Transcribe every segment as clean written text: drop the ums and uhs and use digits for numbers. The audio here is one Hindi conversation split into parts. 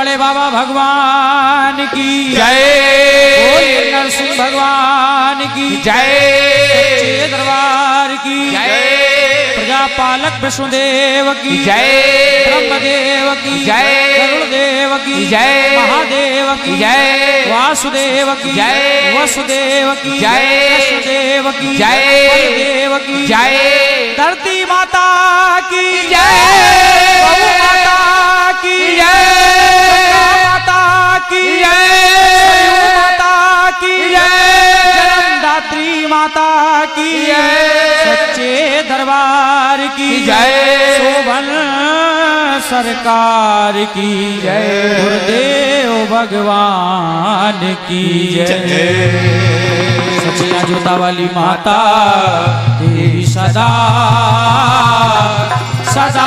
बड़े बाबा भगवान की जय, बोल नरसिंह भगवान की जय, सच्चे दरबार की जय, प्रजापालक विष्णुदेव की जय, ब्रह्मदेव की जय, गरुड़देव की जय, महादेव की जय, वासुदेव की जय, वसुदेव की जय, कृष्णदेव की जय, बलदेव की जय, धरती माता की जय, गौ माता की जय, माता की जय, माता की जय, जन्मदात्री माता की जय, सच्चे दरबार की जय, शोभन सरकार की जय, गुरुदेव भगवान की जय। सचिया जोता वाली माता तेरी सदा सदा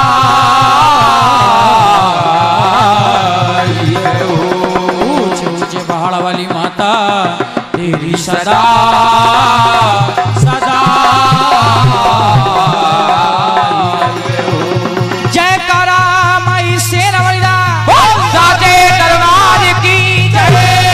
ऊंचे ऊंचे पहाड़ वाली माता तेरी सदा सदा जयकारा माई शेरा वाली दा साचे दरबार की जय।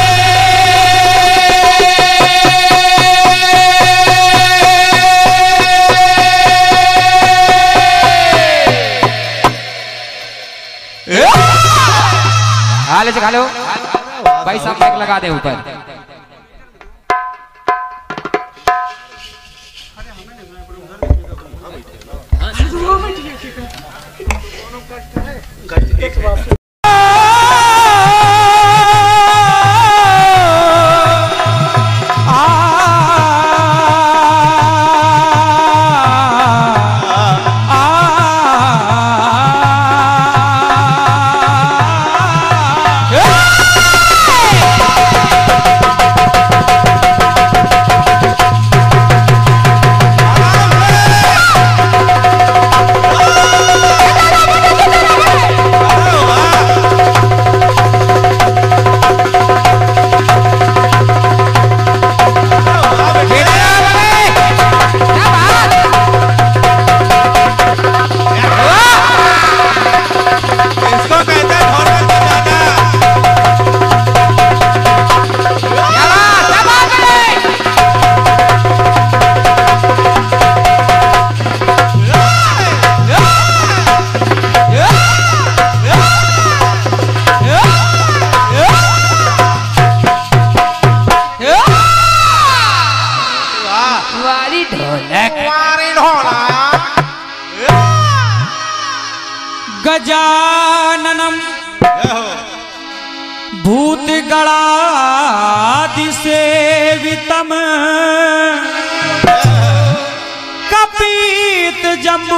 खा लो भाई साहब, माइक लगा दे ऊपर। गजाननम भूतगणादिसेवितम कपीत जम्बू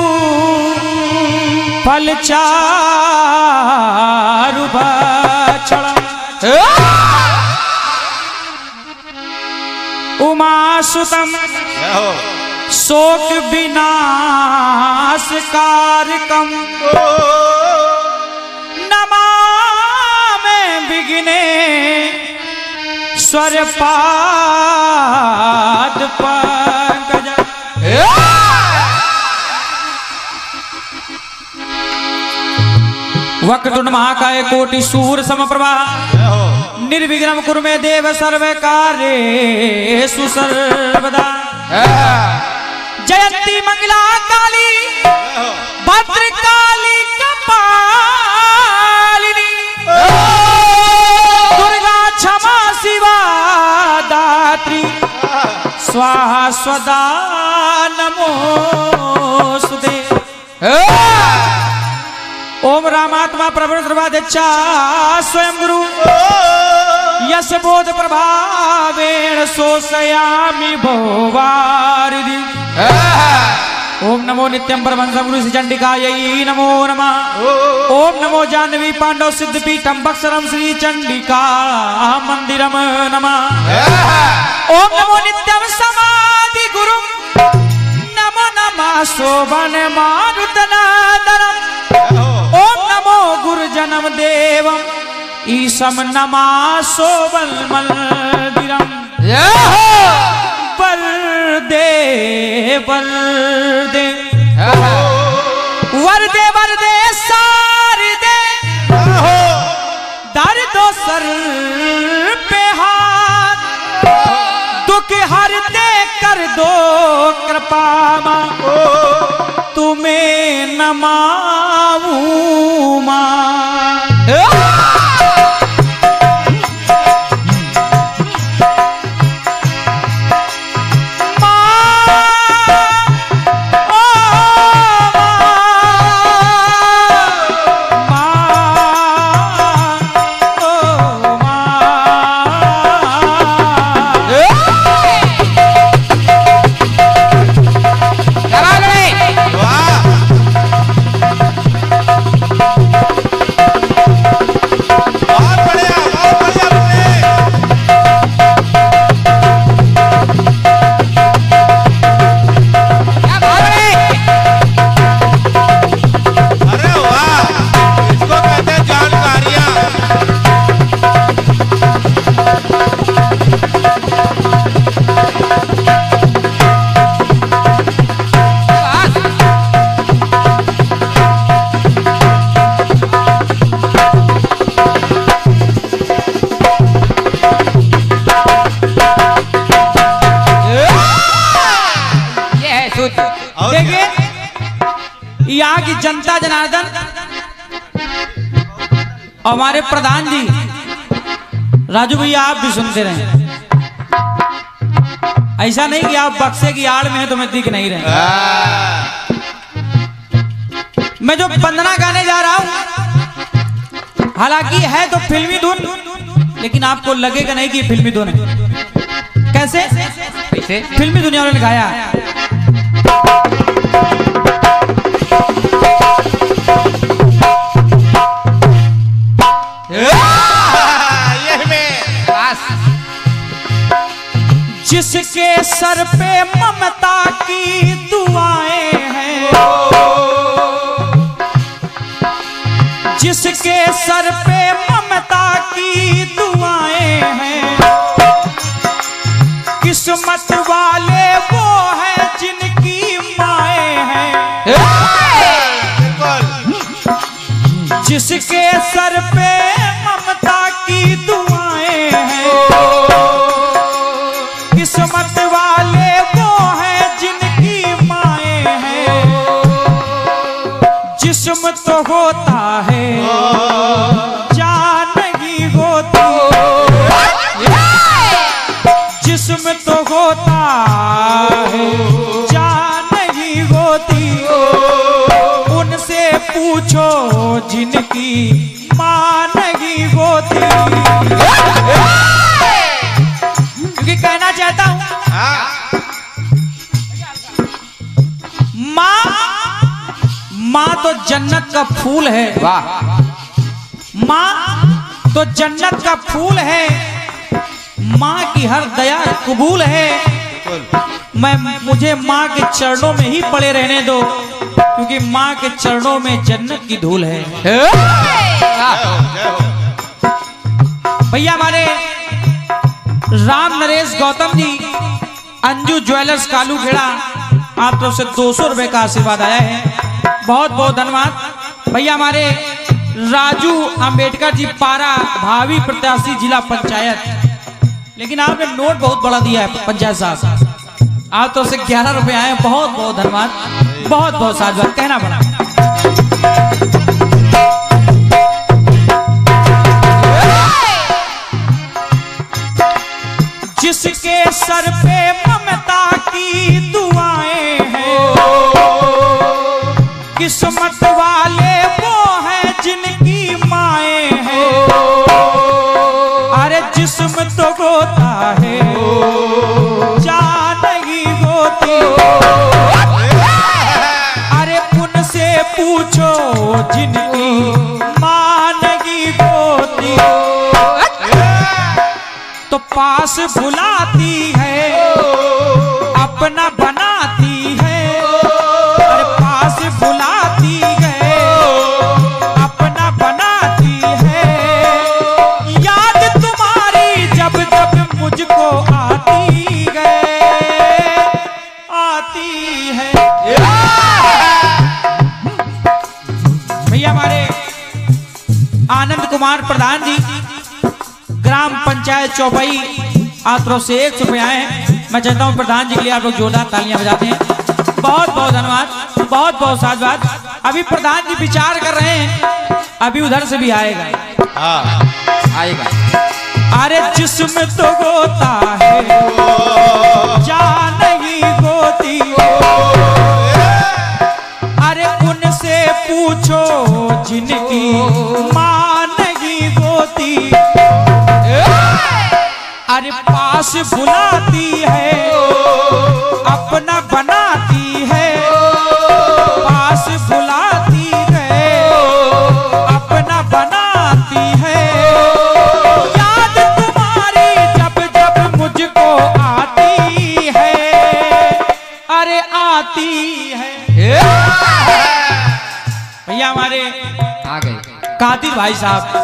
फलचारुभक्षणम् उमासुतम शोक विनाशकारकम नमामि विघ्ने स्वर पाद पंकज। वक्रतुंड महाकाय कोटि सूर्य समप्रभा निर्विघ्नं कुरु मे देव सर्व कार्येषु सर्वदा। जयंती मंगला काली भद्रकाली कपालिनी दुर्गा क्षमा शिवा दात्री स्वाहा स्वदा नमोस्तुते। ओम रामात्मा प्रभु सर्वाध्यक्षा स्वयं गुरु यश बोध प्रभावेण शोषयामि भोवारिधि। ओम नमो नित्यं परमहंसं गुरु श्री चंडिकायै नमो नमः। ओम नमो जाह्नवी पांडव सिद्धपीठं बक्सरं श्री चंडिका मंदिरं नमः। ओम नमो नित्यं समाधि गुरुं नमो नमः शोभन मारुतनादरम्। ओम नमो गुरुजनम देवम ईशम नमः शोभन मंदिरम्। वरदे वरदे वरदे वरदे सारदे कृपा तुम्हें नमाऊं मां। यहाँ की जनता जनार्दन हमारे प्रधान जी राजू भैया आप भी सुनते रहे। ऐसा नहीं कि आप बक्से की आड़ में हैं तो मैं दिख नहीं रहे। मैं जो वंदना गाने जा रहा हूं हालांकि है तो फिल्मी धुन, लेकिन आपको लगेगा नहीं कि फिल्मी धुन है। कैसे फिल्मी दुनिया वालों ने गाया। जिसके सर पे ममता की दुआएं हैं, जिसके सर पे ममता की दुआएं हैं, किस्मत वाले वो हैं जिनकी माएं हैं। जिसके सर पे ममता की दुआएं हैं, किस्मत वाले वो हैं जिनकी माएं हैं। जिस्म तो होता है जान नहीं होती, जिस्म तो होता है जान नहीं होती। उनसे पूछो जिनकी मां नहीं होती। क्योंकि कहना चाहता हूं माँ तो जन्नत का फूल है। वाह। माँ तो जन्नत का फूल है, माँ की हर दया कबूल है। मुझे माँ के चरणों में ही पड़े रहने दो, क्योंकि माँ के चरणों में जन्नत की धूल है। भैया हमारे राम नरेश गौतम जी अंजू ज्वेलर्स कालू खेड़ा आप तरफ से 200 रुपए का आशीर्वाद आया है, बहुत बहुत धन्यवाद। भैया हमारे राजू अंबेडकर जी पारा भावी प्रत्याशी जिला पंचायत, लेकिन आपने नोट बहुत बड़ा दिया है पंचायत साहब, आप तो से 11 रुपए आए, बहुत बहुत धन्यवाद, बहुत बहुत साधुवाद कहना पड़ा। जिसके सर पे ममता की दुआएं हैं, किस्मत वाले वो हैं जिनकी माएं हैं। अरे जिस्म तो होता है जान नहीं होती। अरे उनसे पूछो जिनकी मां नहीं होती। तो पास बुलाती है अपना बनाती है, अरे पास बुलाती है अपना बनाती है। याद तुम्हारी जब जब मुझको आती है। भैया हमारे आनंद कुमार प्रधान जी ग्राम पंचायत चौपाई आप तरफ से 100 रुपए आए हैं, मैं चाहता हूँ प्रधान जी के लिए आप लोग जोरदार तालियां बजाते हैं। बहुत बहुत धन्यवाद, बहुत बहुत साधुवाद। अभी प्रधान जी विचार कर रहे हैं, अभी उधर से भी आएगा। आएगा। अरे जिस्म तो गोता है जान नहीं गोती, अरे उनसे पूछो जिनकी मां नहीं गोती। अरे पास बुलाती है अपना बनाती है, पास बुलाती है अपना बनाती है। याद तुम्हारी जब जब मुझको आती है, अरे आती है। भैया हमारे आ गए कादिर भाई साहब,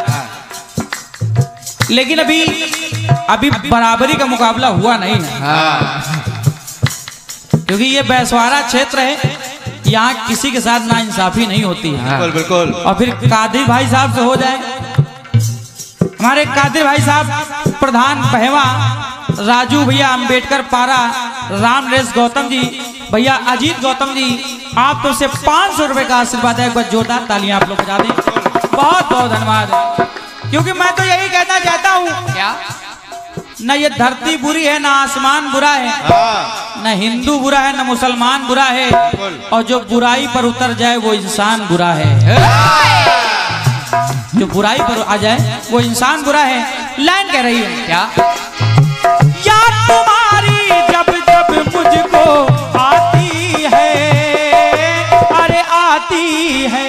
लेकिन अभी बराबरी का मुकाबला हुआ नहीं है, क्योंकि ये बैसवारा क्षेत्र है, यहाँ किसी के साथ नाइंसाफी नहीं होती है। बिल्कुल बिल्कुल। और फिर कादिर भाई साहब से हो जाए। हमारे कादिर भाई साहब प्रधान पहवा, राजू भैया अंबेडकर पारा, राम नरेश गौतम जी, भैया अजीत गौतम जी, आप तो से 500 रुपए का आशीर्वाद है। एक बार जोरदार तालियां आप लोग बजा दें। बहुत बहुत धन्यवाद। क्योंकि मैं तो यही कहना चाहता हूँ, क्या न ये धरती बुरी है, ना आसमान बुरा है, न हिंदू बुरा है, न मुसलमान बुरा है, और जो बुराई पर उतर जाए वो इंसान बुरा है। जो बुराई पर आ जाए वो इंसान बुरा है। लाइन कह रही है क्या? याद तुम्हारी जब जब मुझको आती है, अरे आती है।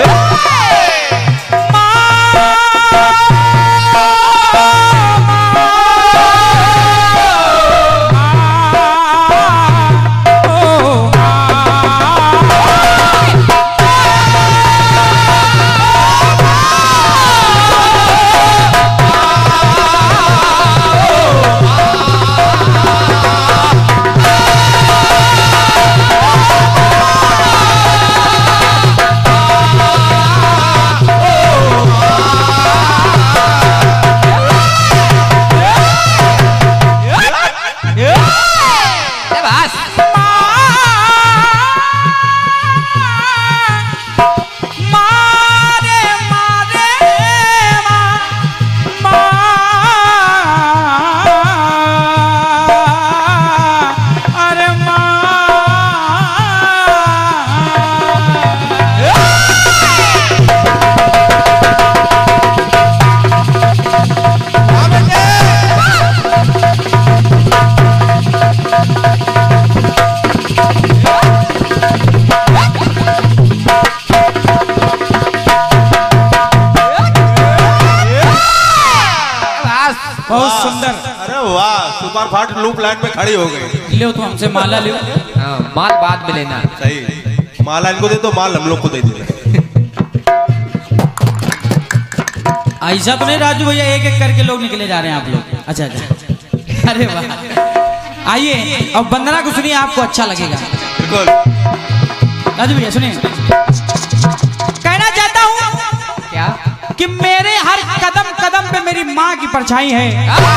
बहुत सुंदर। अरे वाह, सुपर फास्ट लूप लाइन में खड़ी हो गई। लो तो हमसे माला लो। माल बाद में लेना। सही, माला इनको दे तो माल हम लोग को दे दे। ऐसा तो नहीं राजू भैया, एक एक करके लोग निकले जा रहे हैं आप लोग। अच्छा अच्छा, अरे वाह। आइए अब वंदना को सुनिए, आपको अच्छा लगेगा। बिल्कुल राजू भैया सुनिए, कहना चाहता हूँ क्या? कि मेरे हर कदम कदम पे मेरी माँ की परछाई है।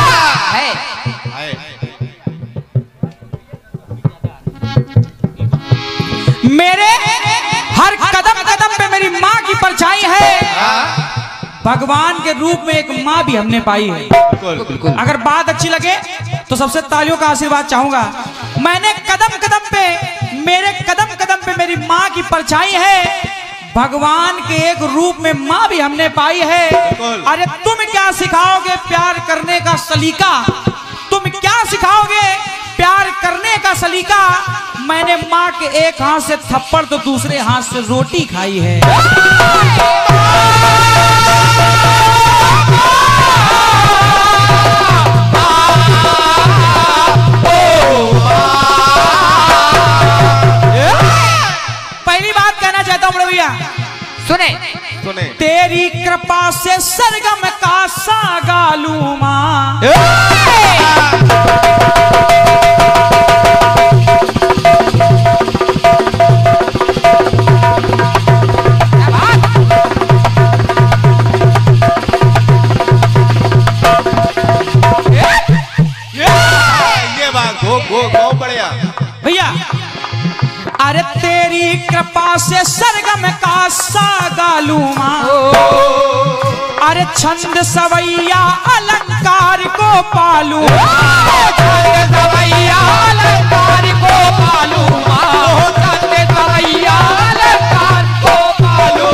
मेरे हर कदम कदम पे मेरी माँ की परछाई है। भगवान के रूप में एक माँ भी हमने पाई है। बिल्कुल। अगर बात अच्छी लगे तो सबसे तालियों का आशीर्वाद चाहूंगा। मैंने कदम कदम पे, मेरे कदम कदम पे मेरी माँ की परछाई है। भगवान के एक रूप में माँ भी हमने पाई है। अरे तुम क्या सिखाओगे प्यार करने का सलीका, तुम क्या सिखाओगे प्यार करने का सलीका। मैंने माँ के एक हाथ से थप्पड़ तो दूसरे हाथ से रोटी खाई है। पहली बात कहना चाहता हूँ भैया, सुने सुने। तेरी कृपा से सरगम का सा गालू माँ। से सरगम का सा गालू माँ, अरे छंद सवैया अलंकार को पालू, छंद सवैया अलंकार को पालू, छंद सवैया अलंकार को पालू।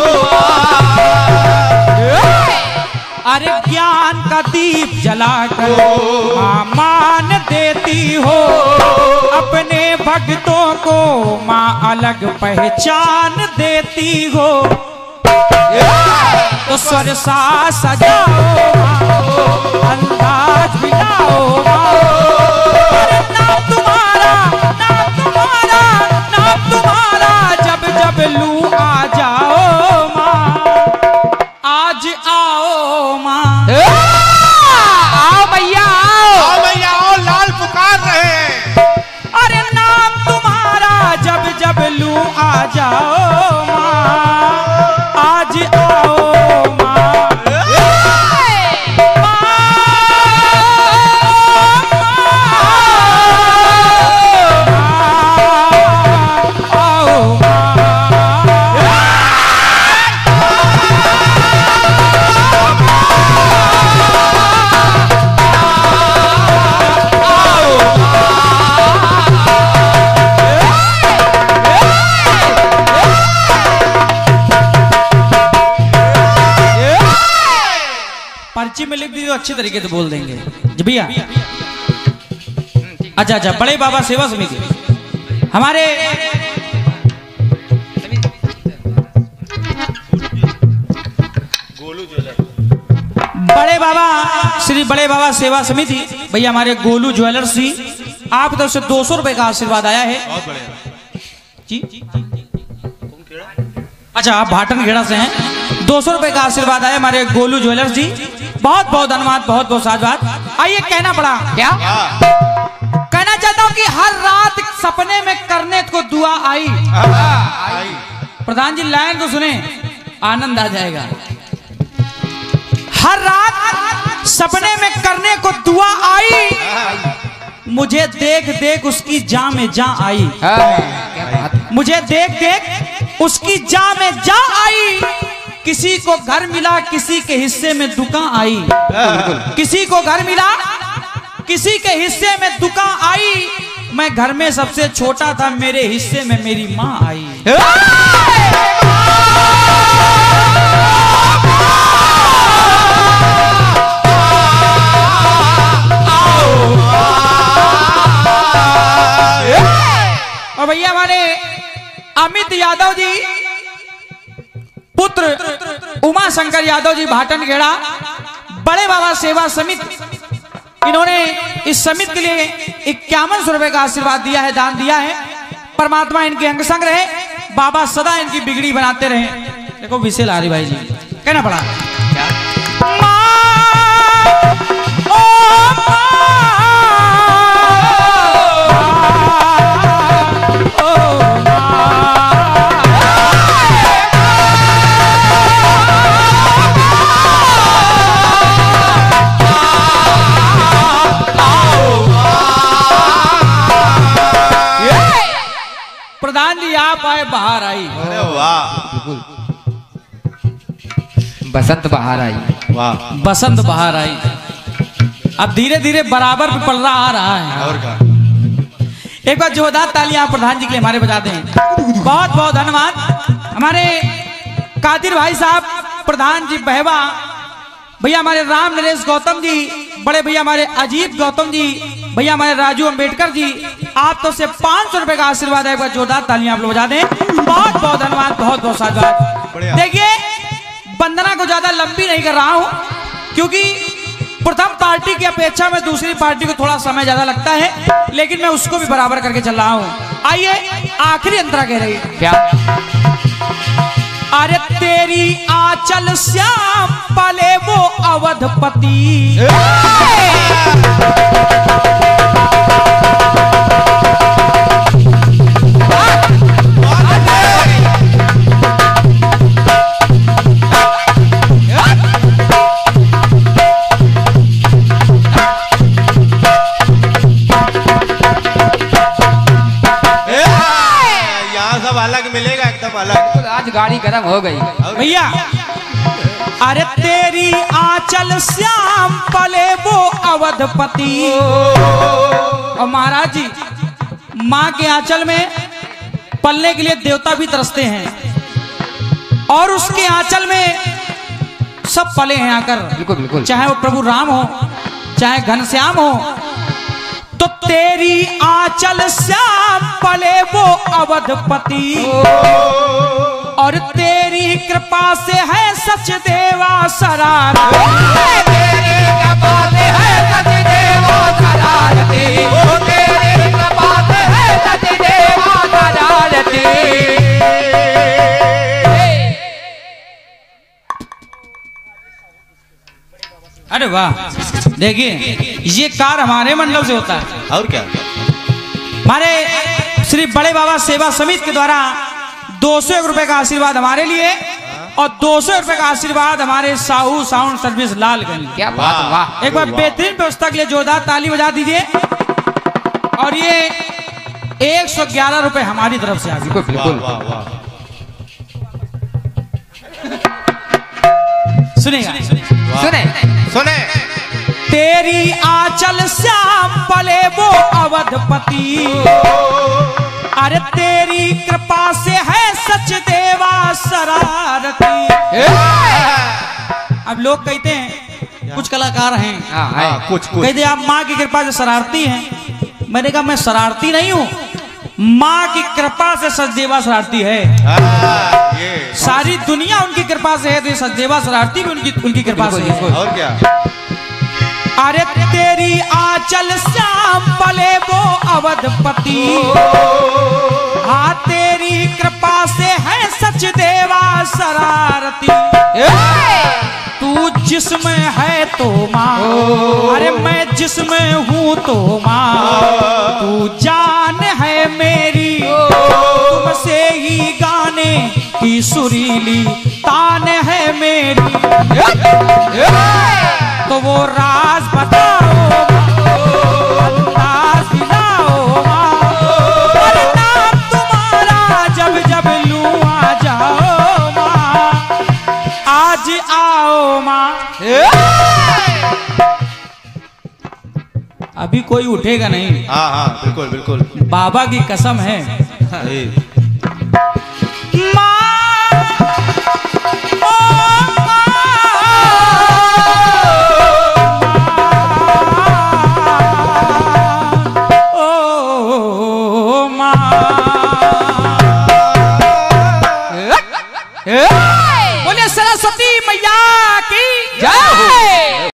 अरे ज्ञान का दीप जलाकर माँ मान देती हो, अपने भक्तों को माँ अलग पहचान देती हो। तो स्वर सा सजाओ अंदाज मिलाओ, नाम तुम्हारा नाम तुम्हारा नाम तुम्हारा, जब जब लू आ जाओ माँ, आज आओ माँ, आओ भैया आओ भैया आओ, लाल पुकार रहे हैं। अरे नाम तुम्हारा जब जब लू आ जाओ माँ, आज आओ माँ, पर्ची में लिख दी तो अच्छे तरीके से बोल देंगे जी भैया। अच्छा अच्छा, बड़े बाबा सेवा समिति हमारे बड़े बाबा श्री बड़े बाबा सेवा समिति भैया हमारे गोलू ज्वेलर्स जी, आप तरफ से 200 रुपए का आशीर्वाद आया है जी। अच्छा, आप भाटन खेड़ा से हैं, 200 रुपए का आशीर्वाद आया हमारे गोलू ज्वेलर्स जी, बहुत बहुत धन्यवाद, बहुत बहुत साधुवाद। आइए कहना पड़ा क्या कहना चाहता हूँ कि हर रात सपने में करने को दुआ आई। प्रधान जी लाइन को सुने, आनंद आ जाएगा। हर रात सपने में करने को दुआ आई, मुझे देख देख उसकी जां में जां आई, मुझे देख देख उसकी जां में जां आई। किसी को घर मिला किसी के हिस्से में दुकान आई, किसी को घर मिला किसी के हिस्से में दुकान आई। मैं घर में सबसे छोटा था, मेरे हिस्से में मेरी माँ आई। और भैया हमारे अमित यादव जी पुत्र उमा शंकर यादव जी भाटन खेड़ा, बड़े बाबा सेवा समिति, इन्होंने इस समिति के लिए 5100 रुपए का आशीर्वाद दिया है, दान दिया है। परमात्मा इनके अंग संग रहे, बाबा सदा इनकी बिगड़ी बनाते रहे। देखो विशेल आ रही भाई जी, कहना पड़ा प्रधान जी आप आए बाहर आई। अरे वाह, बसंत बाहर आई, वाह बसंत बाहर आई। अब धीरे धीरे बराबर पे पल रहा आ रहा है। और का एक बार जोरदार तालियां प्रधान जी के लिए हमारे बजाते हैं। बहुत बहुत धन्यवाद हमारे कादिर भाई साहब, प्रधान जी बहवा, भैया हमारे राम नरेश गौतम जी, बड़े भैया हमारे अजीत गौतम जी, भैया हमारे राजू अंबेडकर जी, आप तो से 500 रुपए का आशीर्वाद है। एक बार जोरदार तालियां आप लोग बजा दें। बहुत बहुत धन्यवाद, बहुत बहुत साधुवाद। देखिए वंदना को ज्यादा लंबी नहीं कर रहा हूं, क्योंकि प्रथम पार्टी की अपेक्षा में दूसरी पार्टी को थोड़ा समय ज्यादा लगता है, लेकिन मैं उसको भी बराबर करके चल रहा हूं। आइए आखिरी अंतरा कह रही क्या, अरे तेरी आंचल श्याम पले वो अवधपति, मिलेगा एकदम अलग। तो आज गाड़ी गर्म हो गई भैया। अरे तेरी आंचल श्याम पले वो अवधपति। और महाराज जी माँ के आंचल में पलने के लिए देवता भी तरसते हैं और उसके आंचल में सब पले हैं आकर। बिल्कुल बिल्कुल। चाहे वो प्रभु राम हो चाहे घनश्याम हो, तो तेरी आंचल श्याम पले वो अवधपति। और तेरी कृपा से है सच देवा सरारती। तेरी कृपा से है सच देवा सरारती। तेरी कृपा से है सच देवा सरारती। अरे वाह, देखिए ये कार्य हमारे मंडल से होता है। और क्या? हमारे श्री बड़े बाबा सेवा समिति के द्वारा 201 रुपए का आशीर्वाद हमारे लिए और 200 रुपए का आशीर्वाद हमारे साहू साउंड सर्विस लालगंज। क्या बात, वाह। एक बार बेहतरीन व्यवस्था के लिए जोरदार ताली बजा दीजिए। और ये 111 रुपए हमारी तरफ से आ गए। बिल्कुल बिल्कुल। वाह वाह। सुनेगा सुने सुने। तेरी आंचल श्याम पले वो अवधपति। अरे तेरी कृपा से है सच देवा सरारती। अब लोग कहते हैं कुछ कलाकार हैं, हाँ, कुछ कहते आप माँ की कृपा से शरारती हैं। मैंने कहा मैं शरारती नहीं हूँ, माँ की कृपा से सचदेवा शरारती है। ये सारी दुनिया उनकी कृपा से है, तो ये सचदेवा शरारती भी उनकी कृपा से है। और क्या? अरे तेरी आंचल श्याम पले वो अवधपति। हाँ तेरी कृपा से है सच देवा शरारती। तू जिसमें है तो माँ, अरे मैं जिसमें हूँ तो माँ। तू जान है मेरी, तुमसे ही गाने की सुरीली तान है मेरी। तो वो राज बताओ, अंदाज दिलाओ माँ। और नाम तुम्हारा जब जब लूं आ जाओ माँ। आज आओ माँ। अभी कोई उठेगा नहीं। हाँ हाँ बिल्कुल बिल्कुल। बाबा की कसम है। माँ बोले सरस्वती मैया की जय।